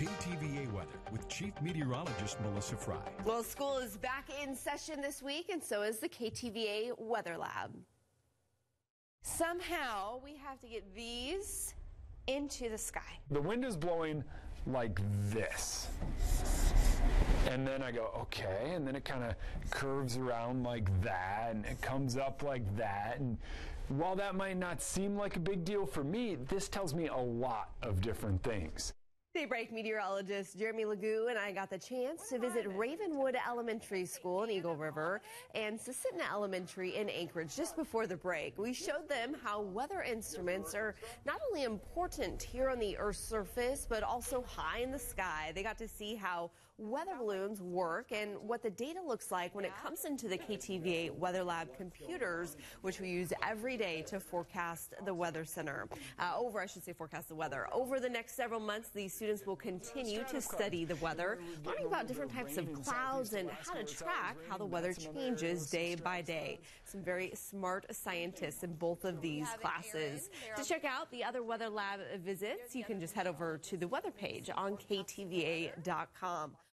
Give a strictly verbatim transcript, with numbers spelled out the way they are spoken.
K T V A weather with Chief Meteorologist Melissa Frey. Well, school is back in session this week, and so is the K T V A Weather Lab. Somehow, we have to get these into the sky. The wind is blowing like this. And then I go, okay, and then it kind of curves around like that, and it comes up like that. And while that might not seem like a big deal for me, this tells me a lot of different things. Daybreak meteorologist Jeremy Lagoo and I got the chance to visit Ravenwood Elementary School in Eagle River and Susitna Elementary in Anchorage just before the break. We showed them how weather instruments are not only important here on the Earth's surface, but also high in the sky. They got to see how weather balloons work and what the data looks like when it comes into the K T V A Weather Lab computers, which we use every day to forecast the weather center. Uh, over, I should say forecast the weather. Over the next several months, these students will continue to study the weather, learning about different types of clouds and how to track how the weather changes day by day. Some very smart scientists in both of these classes. To check out the other Weather Lab visits, you can just head over to the weather page on K T V A dot com.